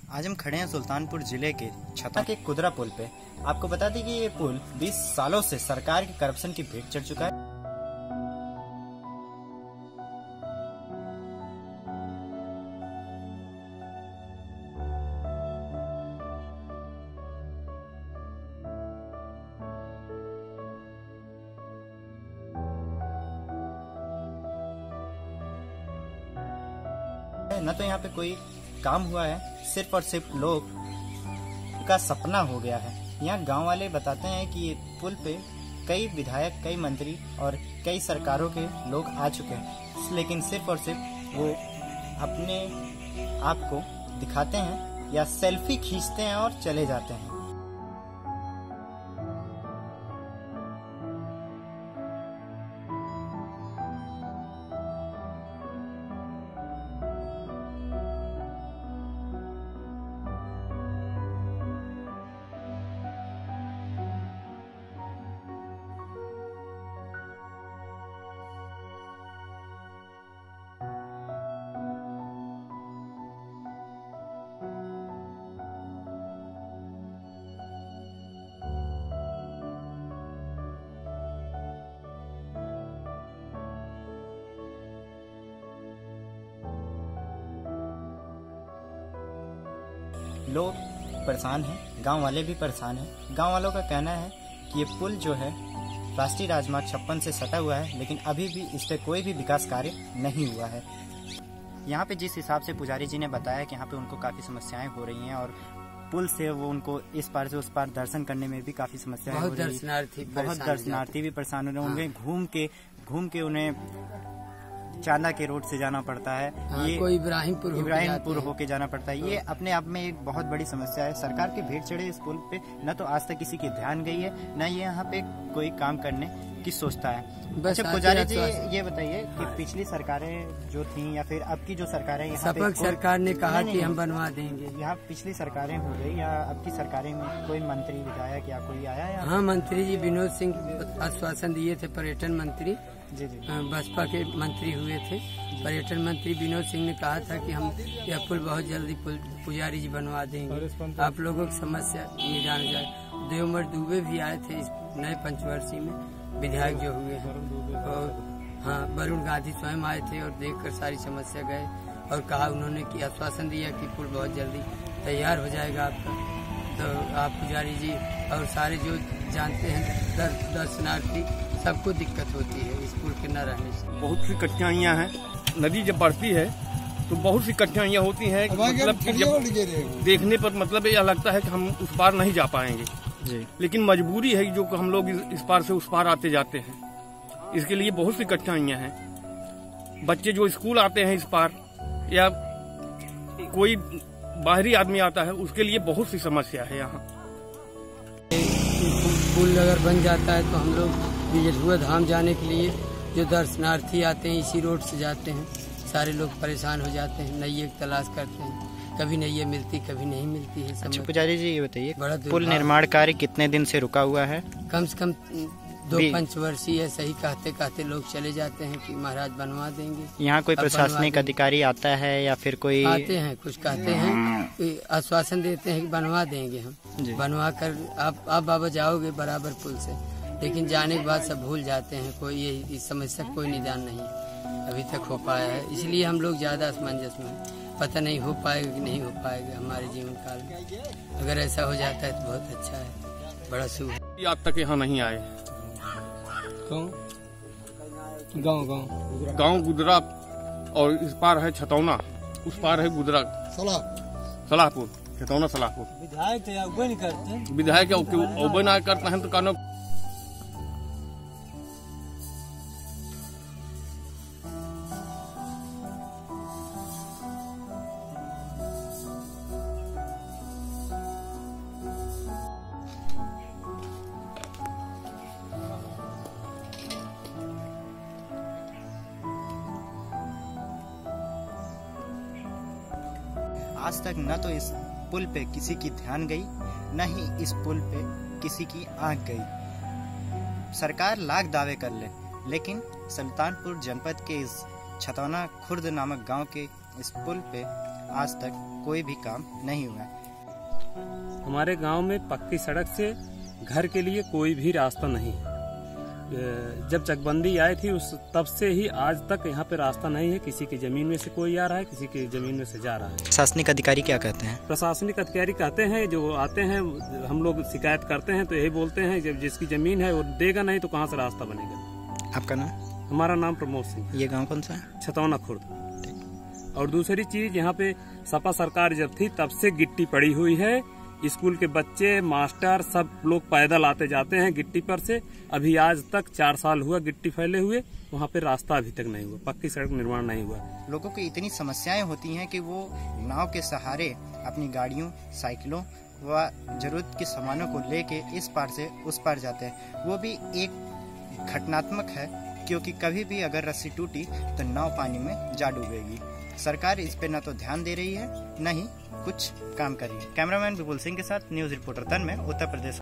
आज हम खड़े हैं सुल्तानपुर जिले के छतौना के कुदरा पुल पे। आपको बता दें कि ये पुल 20 सालों से सरकार के करप्शन की भेंट चढ़ चुका है। न तो यहाँ पे कोई काम हुआ है, सिर्फ और सिर्फ लोग का सपना हो गया है। यहाँ गांव वाले बताते हैं कि ये पुल पे कई विधायक, कई मंत्री और कई सरकारों के लोग आ चुके हैं, लेकिन सिर्फ और सिर्फ वो अपने आप को दिखाते हैं या सेल्फी खींचते हैं और चले जाते हैं। लोग परेशान हैं, गांव वाले भी परेशान हैं। गांव वालों का कहना है कि ये पुल जो है राष्ट्रीय राजमार्ग 56 से सटा हुआ है, लेकिन अभी भी इस पे कोई भी विकास कार्य नहीं हुआ है। यहाँ पे जिस हिसाब से पुजारी जी ने बताया कि यहाँ पे उनको काफ़ी समस्याएं हो रही हैं और पुल से वो उनको इस पार से उस पार दर्शन करने में भी काफ़ी समस्याएं हो रही हैं। बहुत दर्शनार्थी भी परेशान हो रहे हैं। उन्हें घूम के उन्हें चांदा के रोड से जाना पड़ता है। ये कोई इब्राहिमपुर होके जाना पड़ता है। ये अपने आप में एक बहुत बड़ी समस्या है। सरकार के भेंट चढ़े इस पुल पे न तो आज तक किसी की ध्यान गई है, न ये यहाँ पे कोई काम करने की सोचता है। अच्छा पुजारी जी, ये बताइए कि पिछली सरकारें जो थी या फिर अब की जो सरकारें, यहाँ पे सरकार ने कहा कि हम बनवा देंगे। यहाँ पिछली सरकारें हो गई या अब की सरकारें में कोई मंत्री विधायक या कोई आया या? हाँ, मंत्री जी विनोद सिंह आश्वासन दिए थे, पर्यटन मंत्री जी बसपा के मंत्री हुए थे। पर्यटन मंत्री विनोद सिंह ने कहा था कि हम यह पुल बहुत जल्दी पुजारी जी बनवा देंगे, आप लोगों की समस्या निदान हो जाए। देवमर दुबे भी आए थे इस नए पंचवर्षीय में, विधायक जो हुए हैं। और हाँ, वरुण गांधी स्वयं आए थे और देखकर सारी समस्या गए और कहा उन्होंने कि आश्वासन दिया कि पुल बहुत जल्दी तैयार हो जाएगा आपका। तो आप पुजारी जी और सारे जो जानते हैं दर्शनार्थी, सबको दिक्कत होती है इस पुल के न रहने से। बहुत सी कठिनाइयाँ हैं। नदी जब बढ़ती है तो बहुत सी कठिनाइयाँ होती हैं। मतलब कि जब देखने पर मतलब यह लगता है कि हम उस पार नहीं जा पाएंगे जी, लेकिन मजबूरी है जो हम लोग इस पार से उस पार आते जाते हैं। इसके लिए बहुत सी कठिनाइयाँ हैं। बच्चे जो स्कूल आते हैं इस पार या कोई बाहरी आदमी आता है, उसके लिए बहुत सी समस्या है। यहाँ पुल अगर बन जाता है तो हम लोग बिजलुआ धाम जाने के लिए जो दर्शनार्थी आते हैं इसी रोड से जाते हैं। सारे लोग परेशान हो जाते हैं, नैये की तलाश करते हैं, कभी नैये मिलती कभी नहीं मिलती है। अच्छा पुजारी जी, ये बताइए पुल निर्माण कार्य कितने दिन से रुका हुआ है? कम से कम 2 पंचवर्षीय है। सही कहते कहते लोग चले जाते हैं कि महाराज बनवा देंगे। यहाँ कोई प्रशासनिक अधिकारी आता है या फिर कोई? आते हैं, कुछ कहते हैं, आश्वासन देते हैं कि बनवा देंगे हम, बनवा कर आप बाबा जाओगे बराबर पुल से, लेकिन जाने के बाद सब भूल जाते हैं। कोई ये इस समस्या कोई निदान नहीं अभी तक हो पाया है। इसलिए हम लोग ज्यादा असमंजस में, पता नहीं हो पाएगा कि नहीं हो पाएगा हमारे जीवन काल में। अगर ऐसा हो जाता है तो बहुत अच्छा है, बड़ा शुभ है। आज तक यहाँ नहीं आए। गाँव गुदरा और इस पार है छतौना, उस पार है गुदरा सलाहपुर, छतौना सलाहपुर। विधायक नहीं करते, विधायक ना करते हैं तो कहना। आज तक न तो इस पुल पे किसी की ध्यान गई, न ही इस पुल पे किसी की आंख गई। सरकार लाख दावे कर ले, लेकिन सुल्तानपुर जनपद के इस छतौना खुर्द नामक गांव के इस पुल पे आज तक कोई भी काम नहीं हुआ है। हमारे गांव में पक्की सड़क से घर के लिए कोई भी रास्ता नहीं। जब चकबंदी आई थी तब से ही आज तक यहाँ पे रास्ता नहीं है। किसी की जमीन में से कोई आ रहा है, किसी की जमीन में से जा रहा है। प्रशासनिक अधिकारी क्या कहते हैं? प्रशासनिक अधिकारी कहते हैं, जो आते हैं हम लोग शिकायत करते हैं तो यही बोलते हैं जब जिसकी जमीन है वो देगा नहीं तो कहाँ से रास्ता बनेगा। आपका नाम? हमारा नाम प्रमोद सिंह। ये गाँव कौन सा है? छतौना खुर्द। और दूसरी चीज, यहाँ पे सपा सरकार जब थी तब से गिट्टी पड़ी हुई है। स्कूल के बच्चे, मास्टर सब लोग पैदल आते जाते हैं गिट्टी पर से। अभी आज तक 4 साल हुआ गिट्टी फैले हुए, वहाँ पे रास्ता अभी तक नहीं हुआ, पक्की सड़क निर्माण नहीं हुआ। लोगों की इतनी समस्याएं होती हैं कि वो नाव के सहारे अपनी गाड़ियों, साइकिलों व जरूरत के सामानों को लेके इस पार से उस पार जाते हैं। वो भी एक घटनात्मक है, क्योंकि कभी भी अगर रस्सी टूटी तो नाव पानी में जा डूबेगी। सरकार इस पे न तो ध्यान दे रही है, न ही कुछ काम कर रही है। कैमरामैन विपुल सिंह के साथ न्यूज रिपोर्टर तन्मय, उत्तर प्रदेश।